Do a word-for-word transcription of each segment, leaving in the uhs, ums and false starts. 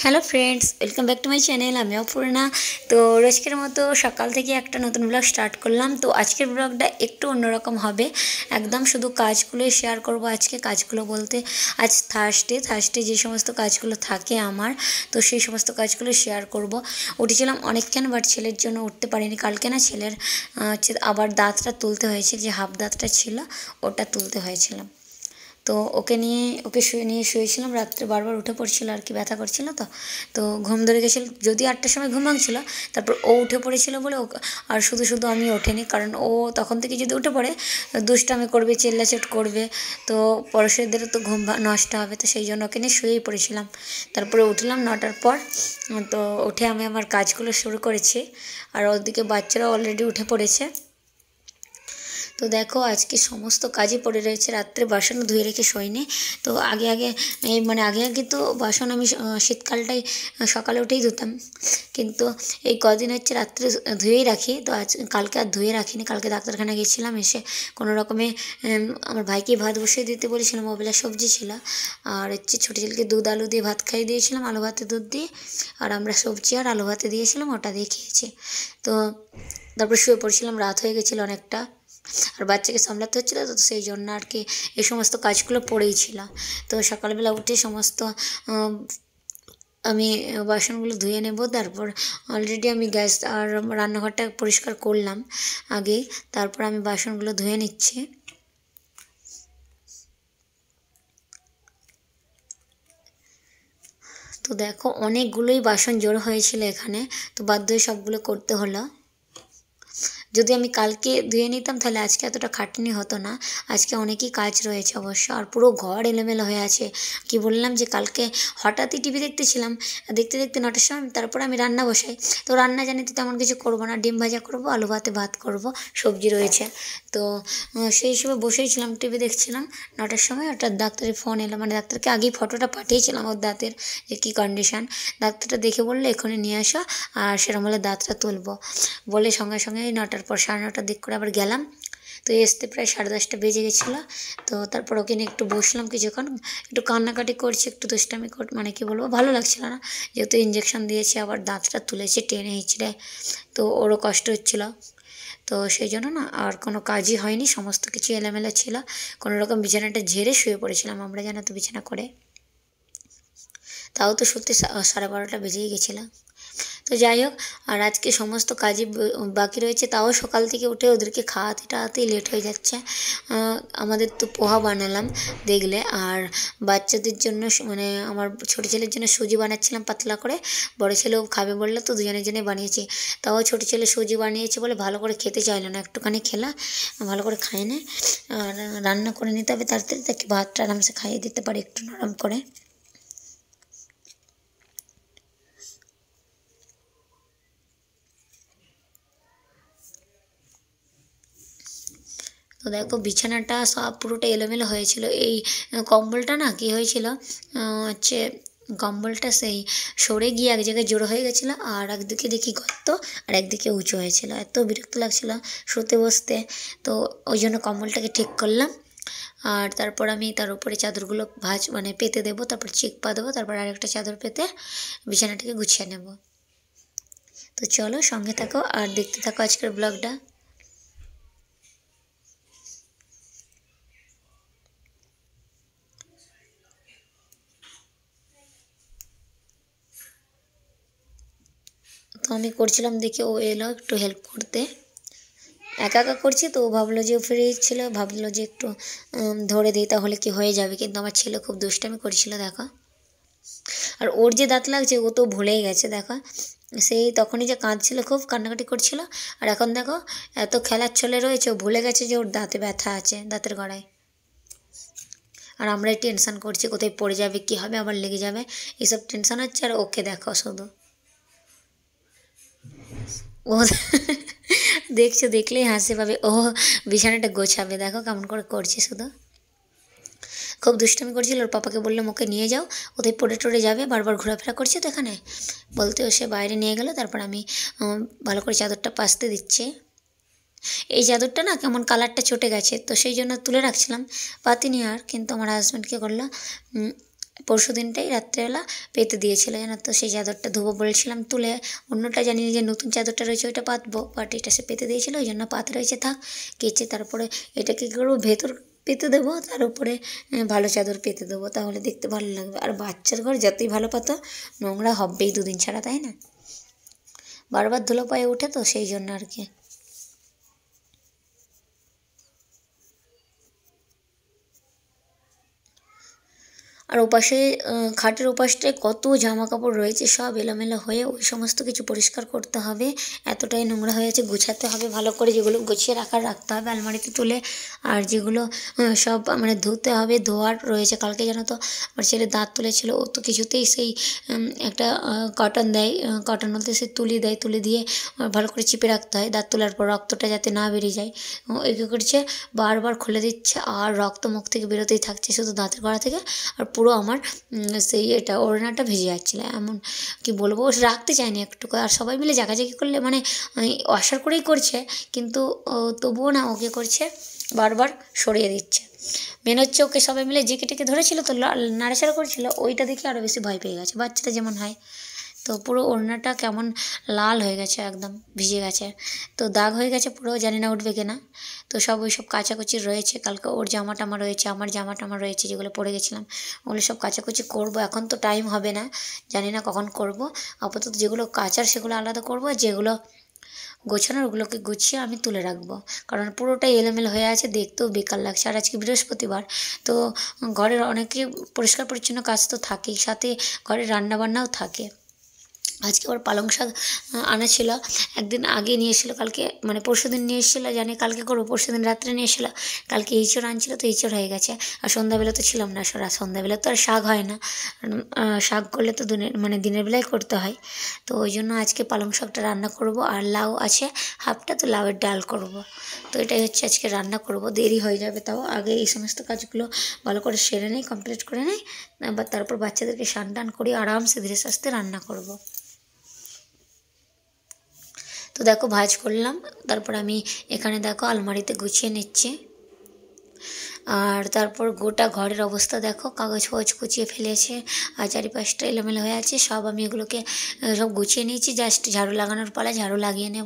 Hello friends, welcome back to my channel. আমি অপূর্ণা। তো রোজকের মতো সকাল থেকে একটা নতুন ব্লগ স্টার্ট করলাম। তো আজকের ব্লগটা একটু অন্যরকম হবে, একদম শুধু কাজগুলোই শেয়ার করব। আজকে কাজগুলো বলতে আজ থার্সডে থার্সডে যে সমস্ত কাজগুলো থাকে আমার, তো সেই সমস্ত কাজগুলো শেয়ার করব। উঠেছিলাম অনেকক্ষণ, বাট ছেলের জন্য উঠতে পারিনি। কালকে না ছেলের হচ্ছে আবার দাঁতটা তুলতে হয়েছে, যে হাফ দাঁতটা ছিল ওটা তুলতে হয়েছিল। তো ওকে নিয়ে ওকে শুয়ে নিয়ে শুয়েছিলাম। রাত্রে বারবার উঠে পড়ছিল আর কি, ব্যথা করছিল। তো তো ঘুম ধরে গেছিলো, যদি আটটার সময় ঘুম ভাঙছিল, তারপর ও উঠে পড়েছিল বলে ও, আর শুধু শুধু আমি ওঠেনি, কারণ ও তখন থেকে যদি উঠে পড়ে দুষ্টামি করবে, চেল্লাচেট করবে, তো পরশুদেরও তো ঘুম নষ্ট হবে। তো সেই জন্য ওকে নিয়ে শুয়েই পড়েছিলাম। তারপরে উঠলাম নটার পর। তো উঠে আমি আমার কাজগুলো শুরু করেছি, আর ওদিকে বাচ্চারাও অলরেডি উঠে পড়েছে। তো দেখো আজকে সমস্ত কাজই পড়ে রয়েছে। রাত্রে বাসনও ধুয়ে রেখে শোয়নি। তো আগে আগে এই মানে আগে আগে তো বাসন আমি শীতকালটাই সকালে উঠেই ধুতাম, কিন্তু এই কদিন হচ্ছে রাত্রে ধুয়েই রাখি। তো আজ কালকে আর ধুয়ে রাখিনি। কালকে ডাক্তারখানা গেছিলাম, এসে কোনো রকমে আমার ভাইকে ভাত বসিয়ে দিতে বলেছিলাম, ওবেলা সবজি ছিল, আর হচ্ছে ছোটো ছেলেকে দুধ আলু দিয়ে ভাত খাইয়ে দিয়েছিলাম, আলু ভাতে দুধ দিয়ে, আর আমরা সবজি আর আলু ভাতে দিয়েছিলাম, ওটা দিয়ে খেয়েছি। তো তারপর শুয়ে পড়ছিলাম, রাত হয়ে গেছিলো অনেকটা, আর বাচ্চাকে সামলাতে হচ্ছিলো, তো সেই জন্য আর কি এই সমস্ত কাজগুলো পড়েই ছিল। তো সকালবেলা উঠে সমস্ত আমি বাসনগুলো ধুয়ে নেব। তারপর অলরেডি আমি গ্যাস আর রান্নাঘরটা পরিষ্কার করলাম আগে, তারপর আমি বাসনগুলো ধুয়ে নিচ্ছি। তো দেখো অনেকগুলোই বাসন জড়ো হয়েছিল এখানে, তো বাধ্য হয়ে সবগুলো করতে হলো। যদি আমি কালকে ধুয়ে নিতাম তাহলে আজকে এতটা খাটনি হতো না। আজকে অনেকই কাজ রয়েছে অবশ্য, আর পুরো ঘর এলোমেলো হয়ে আছে। কি বললাম যে কালকে হঠাৎই টিভি দেখতেছিলাম, দেখতে দেখতে নটার সময় তারপর আমি রান্না বসাই। তো রান্না জানি তো তেমন কিছু করবো না, ডিম ভাজা করবো, আলু ভাতে ভাত করব, সবজি রয়েছে। তো সেই হিসেবে বসেইছিলাম, টিভি দেখছিলাম। নটার সময় হঠাৎ ডাক্তারের ফোন এলো, মানে ডাক্তারকে আগেই ফটোটা পাঠিয়েছিলাম ওর দাঁতের যে কী কন্ডিশান। ডাক্তারটা দেখে বললো এখনই নিয়ে আসো, আর সেরকম হলে দাঁতটা তুলবো বলে সঙ্গে সঙ্গে নটার পর সাড়ে নটার দিক করে আবার গেলাম। তো আসতে প্রায় সাড়ে দশটা বেজে গেছিলো। তো তারপর ওকে নিয়ে একটু বসলাম কিছুক্ষণ, একটু কান্নাকাটি করছি, একটু দুষ্টামি কর, মানে কী বলবো, ভালো লাগছিলো না, যেহেতু ইঞ্জেকশন দিয়েছে, আবার দাঁতটা তুলেছে টেনে হিঁচড়ে, তো ওরও কষ্ট হচ্ছিলো। তো সেই জন্য না আর কোনো কাজই হয়নি, সমস্ত কিছু এলোমেলো ছিল। কোনো রকম বিছানাটা ঝেড়ে শুয়ে পড়েছিলাম আমরা, জানো তো, বিছানা করে। তাও তো সত্যি সাড়ে বারোটা বেজেই গেছিলো। তো যাই হোক, আর আজকে সমস্ত কাজই বাকি রয়েছে, তাও সকাল থেকে উঠে ওদেরকে খাওয়াতে টাওয়াতেই লেট হয়ে যাচ্ছে। আমাদের তো পোহা বানালাম দেখলে, আর বাচ্চাদের জন্য মানে আমার ছোটো ছেলের জন্য সুজি বানাচ্ছিলাম পাতলা করে। বড়ো ছেলেও খাবে বললো, তো দুজনের জন্যই বানিয়েছি। তাও ছোটো ছেলে সুজি বানিয়েছে বলে ভালো করে খেতে চাইলো না, একটুখানি খেলা, ভালো করে খায় না। আর রান্না করে নিতে হবে তাড়াতাড়ি, তাকে ভাতটা আরামসে খাইয়ে দিতে পারি একটু নরম করে। তো দেখো বিছানাটা সব পুরোটা এলোমেলো হয়েছিল। এই কম্বলটা না কী হয়েছিল হচ্ছে, কম্বলটা সেই সরে গিয়ে এক জায়গায় জড়ো হয়ে গেছিলো, আর একদিকে দেখি গর্ত, আর একদিকে উঁচু হয়েছিল। এত বিরক্ত লাগছিলো শুতে বসতে। তো ওই জন্য কম্বলটাকে ঠিক করলাম, আর তারপর আমি তার উপরে চাদরগুলো ভাঁজ মানে পেতে দেবো, তারপর চিক পা দেবো, তারপর আরেকটা চাদর পেতে বিছানাটাকে গুছিয়ে নেব। তো চলো সঙ্গে থাকো আর দেখতে থাকো আজকের ব্লগটা। তো আমি করছিলাম দেখে ও এলো একটু হেল্প করতে। একা একা করছি তো ও ভাবলো যে ও ফ্রি ছিল, ভাবলো যে একটু ধরে দিই তাহলে কি হয়ে যাবে, কিন্তু আমার ছেলে খুব দুষ্টামি করছিল দেখো। আর ওর যে দাঁত লাগছে ও তো ভুলেই গেছে দেখো, সেই তখনই যে কাঁদছিল, খুব কান্নাকাটি করছিল, আর এখন দেখো এত খেলার ছলে রয়েছে, ও ভুলে গেছে যে ওর দাঁতে ব্যথা আছে, দাঁতের গোড়ায়। আর আমরাই টেনশান করছি কোথায় পড়ে যাবে, কী হবে, আবার লেগে যাবে, এইসব টেনশান হচ্ছে। আর ওকে দেখো শুধু, ও দেখছো, দেখলেই হাসি পাবে। ও বিছানাটা গোছাবে, দেখো কেমন করে করছে, শুধু খুব দুষ্টামি করছিল। ওর পাপাকে বললাম ওকে নিয়ে যাও, ওদের পড়ে টড়ে যাবে, বারবার ঘোরাফেরা করছে তো এখানে, বলতে ও সে বাইরে নিয়ে গেল। তারপর আমি ভালো করে চাদরটা পাততে দিচ্ছি। এই চাদরটা না কেমন কালারটা চটে গেছে, তো সেই জন্য তুলে রাখছিলাম, পাতিনি আর। কিন্তু আমার হাজব্যান্ড কী করলো, পরশু দিনটাই রাত্রেবেলা পেতে দিয়েছিল, জানো তো। সেই চাদরটা ধোবো বলছিলাম তুলে, অন্যটা জানি যে নতুন চাদরটা রয়েছে ওইটা পাতবো, বাট এটা সে পেতে দিয়েছিলো, ওই জন্য পাত রয়েছে থাক, কেচে তারপরে এটাকে কী করবো, ভেতর পেতে দেবো, তার উপরে ভালো চাদর পেতে দেবো, তাহলে দেখতে ভালো লাগবে। আর বাচ্চার ঘর যতই ভালো পাতো নোংরা হবেই দুদিন ছাড়া, তাই না? বারবার ধুলো পায়ে ওঠে তো সেই জন্য আর কি। আর ওপাশে খাটের ওপাশটায় কত জামা কাপড় রয়েছে, সব এলোমেলো হয়ে ওই সমস্ত কিছু পরিষ্কার করতে হবে। এতটাই নোংরা হয়ে আছে, গুছাতে হবে ভালো করে, যেগুলো গুছিয়ে রাখার রাখতে হবে আলমারিতে তুলে। আর যেগুলো সব মানে ধুতে হবে, ধোয়ার রয়েছে। কালকে জানো তো আমার ছেলে দাঁত তুলেছিল, ও তো কিছুতেই সেই একটা কটন দেয়, কটন বলতে সে তুলি দেয়, তুলি দিয়ে ভালো করে চিপে রাখতে হয় দাঁত তোলার পর, রক্তটা যাতে না বেরিয়ে যায়। এই কী করছে, বারবার খুলে দিচ্ছে আর রক্ত মুখ থেকে বেরোতেই থাকছে শুধু দাঁতের গোড়া থেকে। আর পুরো আমার সেই এটা ওড়নাটা ভিজে যাচ্ছিলো, এমন কি বলবো, ও রাখতে চায়নি একটুকু। আর সবাই মিলে জাগাজাগি করলে মানে অসার করেই করছে, কিন্তু তবুও না ওকে করছে, বারবার সরিয়ে দিচ্ছে। মেন হচ্ছে ওকে সবাই মিলে জেকে টেকে ধরেছিল তো, নাড়াচাড়া করছিল, ওইটা দেখে আরও বেশি ভয় পেয়ে গেছে, বাচ্চাটা যেমন হয়। তো পুরো ওড়নাটা কেমন লাল হয়ে গেছে, একদম ভিজে গেছে, তো দাগ হয়ে গেছে পুরো, জানি না উঠবে কিনা। তো সব ওই সব কাচাকুচি রয়েছে, কালকে ওর জামা টামা রয়েছে, আমার জামা টামা রয়েছে যেগুলো পরে গেছিলাম, ওগুলো সব কাচাকুচি করব। এখন তো টাইম হবে না, জানি না কখন করব। আপাতত যেগুলো কাচার সেগুলো আলাদা করব, যেগুলো গোছানোর ওগুলোকে গুছিয়ে আমি তুলে রাখবো, কারণ পুরোটাই এলোমেলো হয়ে আছে, দেখতেও বেকার লাগছে। আর আজকে বৃহস্পতিবার, তো ঘরের অনেকে পরিষ্কার পরিচ্ছন্ন কাজ তো থাকেই, সাথে ঘরে রান্নাবান্নাও থাকে। আজকে ওর পালং শাক আনা ছিল, একদিন আগে নিয়ে এসেছিলো, কালকে মানে পরশু দিন নিয়ে এসেছিলো, জানি কালকে করবো, পরশু দিন রাত্রে নিয়ে এসেছিলো। কালকে ইঁচড় আনছিলো, তো ইঁচড় হয়ে গেছে। আর সন্ধ্যাবেলা তো ছিলাম না, সন্ধ্যাবেলা তো আর শাক হয় না, শাক করলে তো দিনের মানে দিনের বেলায় করতে হয়। তো ওই জন্য আজকে পালং শাকটা রান্না করব। আর লাউ আছে হাফটা, তো লাউয়ের ডাল করব। তো এটাই হচ্ছে আজকে রান্না করব, দেরি হয়ে যাবে, তাও আগে এই সমস্ত কাজগুলো ভালো করে সেরে নেই, কমপ্লিট করে নেই, আবার তারপর বাচ্চাদেরকে স্নান টান করি, আরামসে ধীরে সুস্থে রান্না করব। তো দেখো ভাঁজ করলাম, তারপর আমি এখানে দেখো আলমারিতে গুছিয়ে নিচ্ছি। আর তারপর গোটা ঘরের অবস্থা দেখো, কাগজ ফাগজ কুচিয়ে ফেলেছে, আর চারিপাশটা এলোমেলো হয়ে আছে, সব আমি এগুলোকে সব গুছিয়ে নিয়েছি, জাস্ট ঝাড়ু লাগানোর পালা, ঝাড়ু লাগিয়ে নেব।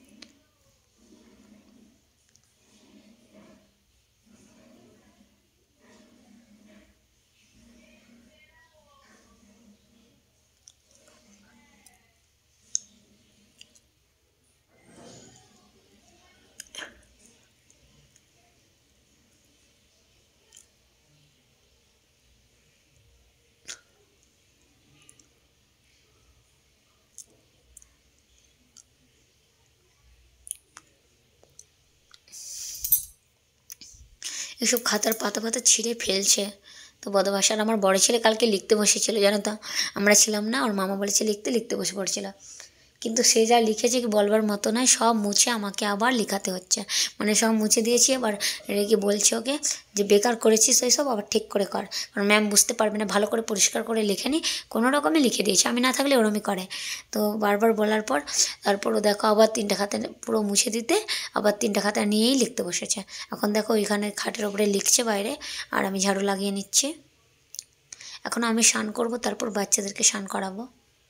এসব খাতার পাতা পাতা ছিঁড়ে ফেলছে, তো বদমাশ। আর আমার বড় ছেলে কালকে লিখতে বসেছিল, জানো তো, আমরা ছিলাম না, ওর মামা বলেছে লিখতে, লিখতে বসে পড়ছিল, কিন্তু সে যা লিখেছে কি বলবার মতো নয়, সব মুছে আমাকে আবার লিখাতে হচ্ছে। মানে সব মুছে দিয়েছি, আবার রেগে বলছে ওকে যে বেকার করেছিস ওই সব, আবার ঠিক করে কর, কারণ ম্যাম বুঝতে পারবে না, ভালো করে পরিষ্কার করে লেখেনি, কোনো রকমে লিখে দিয়েছে, আমি না থাকলে ওরমই করে। তো বারবার বলার পর তারপরও দেখো আবার তিনটা খাতা পুরো মুছে দিতে, আবার তিনটা খাতা নিয়েই লিখতে বসেছে। এখন দেখো ওইখানে খাটের ওপরে লিখছে বাইরে, আর আমি ঝাড়ু লাগিয়ে নিচ্ছি। এখন আমি স্নান করব, তারপর বাচ্চাদেরকে স্নান করাবো।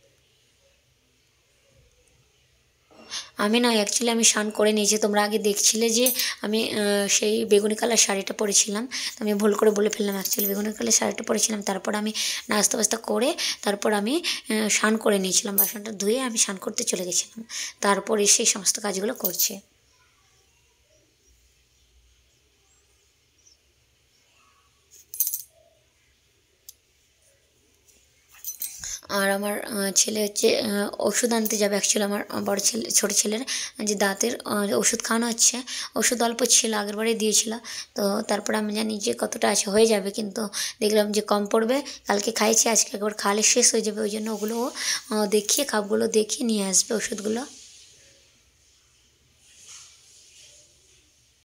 আমি না অ্যাকচুয়ালি আমি স্নান করে নিয়েছি, তোমরা আগে দেখছিলে যে আমি সেই বেগুনি কালার শাড়িটা পরেছিলাম, তো আমি ভুল করে বলে ফেললাম, অ্যাকচুয়ালি বেগুনি কালার শাড়িটা পরেছিলাম। তারপর আমি নাস্তা বাস্তা করে তারপর আমি স্নান করে নিয়েছিলাম, বাসনটা ধুয়ে আমি স্নান করতে চলে গেছিলাম, তারপর এসে এই সমস্ত কাজগুলো করছে। আর আমার ছেলে হচ্ছে ওষুধ আনতে যাবে, অ্যাকচুয়ালি আমার বড় ছেলে ছোটো ছেলের যে দাঁতের ওষুধ খাওয়ানো হচ্ছে, ওষুধ অল্প ছিল, আগের বারে দিয়েছিল, তো তারপর আমি জানি যে কতটা আছে হয়ে যাবে, কিন্তু দেখলাম যে কম পড়বে, কালকে খাইছি, আজকে একবার খাওয়ালে শেষ হয়ে যাবে, ওই জন্য ওগুলো দেখিয়ে কাপগুলো দেখিয়ে নিয়ে আসবে ওষুধগুলো।